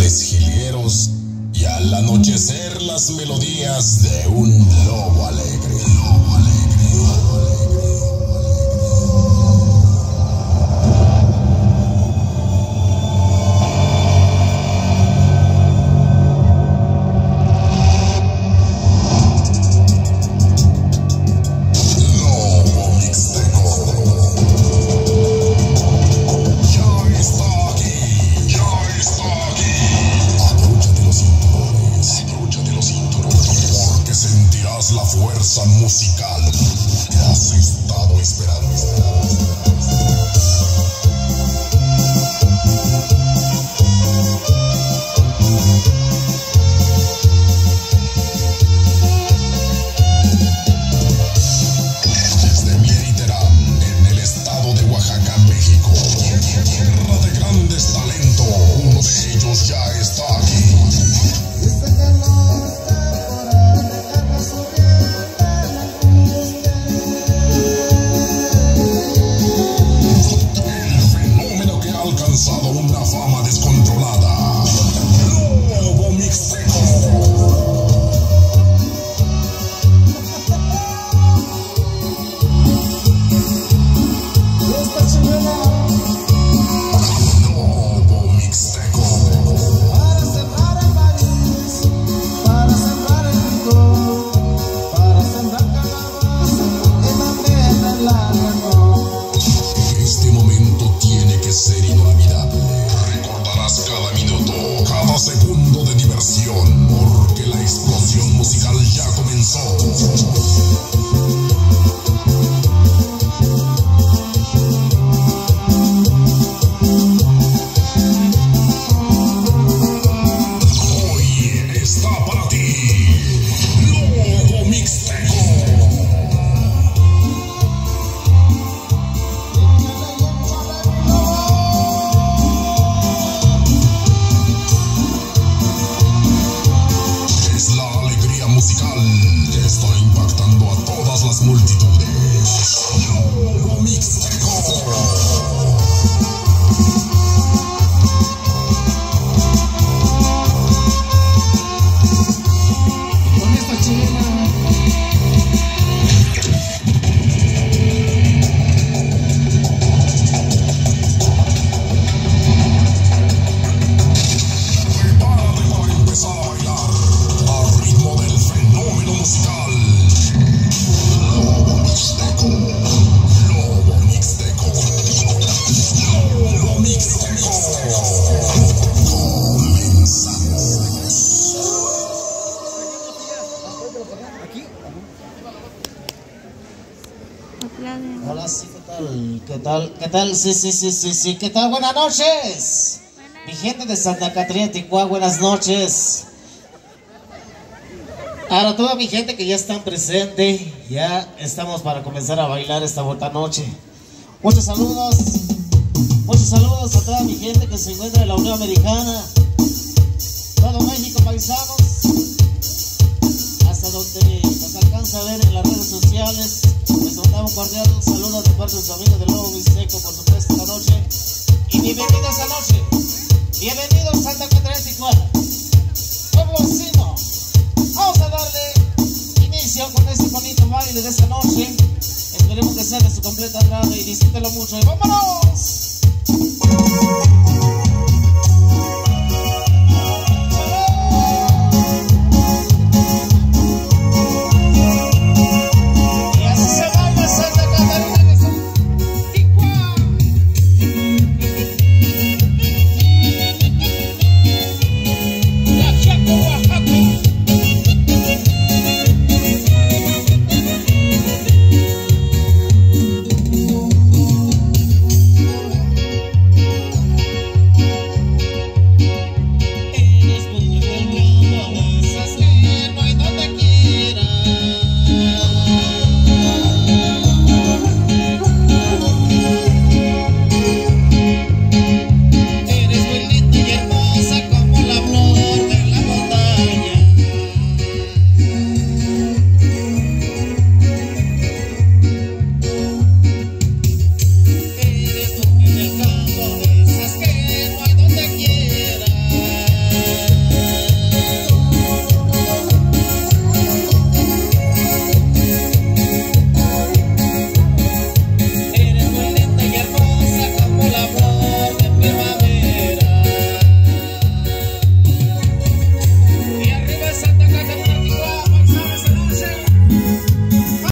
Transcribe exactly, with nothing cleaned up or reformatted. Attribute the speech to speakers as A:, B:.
A: alegres jilgueros y al anochecer las melodías de un lobo alegre. Lobo alegre, lobo alegre. La fuerza musical que has estado esperando. Desde Mieriterán, en el estado de Oaxaca, México, tierra de grandes talentos, uno de ellos ya está aquí. Una fama descontrolada. Lobo Mixteco. Lobo Mixteco.
B: Para sembrar el maíz, para sembrar el trigo, para sembrar calabaza y también el algodón.
A: Este momento tiene que ser inolvidable. Recordarás cada minuto, cada segundo de diversión, porque la explosión musical ya comenzó. Hoy está para ti Lobo Mixteco. Musical que está impactando a todas las multitudes. Lobo Mixteco.
B: Con esta chilena.
A: Prepárate para empezar a bailar al ritmo del fenómeno musical. Lobo Mixteco. Lobo Mixteco. Lobo Mixteco. Comenzamos.
B: Hola, sí, ¿qué tal? ¿Qué tal? ¿Qué tal? Sí, sí, sí, sí, sí. ¿Qué tal? Buenas noches. Mi gente de Santa Catarina, Tijuana, buenas noches. Ahora toda mi gente que ya están presente, ya estamos para comenzar a bailar esta bonita noche. Muchos saludos, muchos saludos a toda mi gente que se encuentra en la Unión Americana, todo México, paisanos, hasta donde nos alcanza a ver en las redes sociales. Les mandamos un cordial saludo de parte de su amigo de Lobo Mixteco, por supuesto, esta noche. Y bienvenidos esta noche. Bienvenidos a Santa Catarina, Tijuana. Pueblo vecino. Vamos a darle inicio con este bonito baile de esta noche. Esperemos que sea de su completa agrado y disfrútenlo mucho. ¡Y vámonos!